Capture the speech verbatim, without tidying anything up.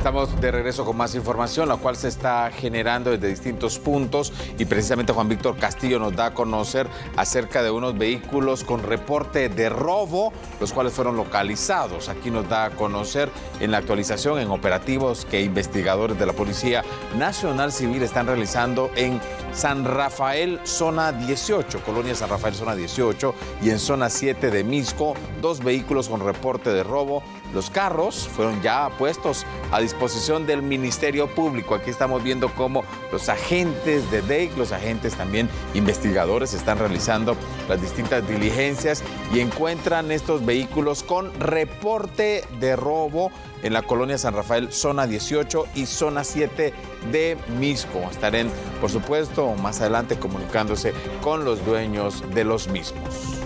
Estamos de regreso con más información, la cual se está generando desde distintos puntos y precisamente Juan Víctor Castillo nos da a conocer acerca de unos vehículos con reporte de robo, los cuales fueron localizados. Aquí nos da a conocer en la actualización en operativos que investigadores de la Policía Nacional Civil están realizando en San Rafael, zona dieciocho, Colonia San Rafael, zona dieciocho, y en zona siete de Misco, dos vehículos con reporte de robo. Los carros fueron ya puestos a disposición del Ministerio Público. Aquí estamos viendo cómo los agentes de D E I C, los agentes también investigadores, están realizando las distintas diligencias y encuentran estos vehículos con reporte de robo en la Colonia San Rafael, zona dieciocho y zona siete de Misco. Estarán, por supuesto, más adelante comunicándose con los dueños de los mismos.